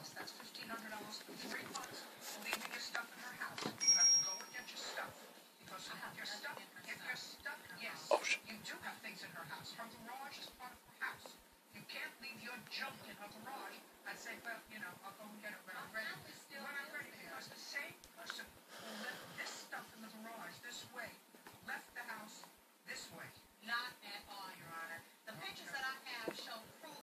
house. That's $1,500 for 3 months, leaving your stuff in her house. You have to go and get your stuff. Because your stuff, yes, you do have things in her house. Her garage is part of her house. You can't leave your junk in her garage and say, well,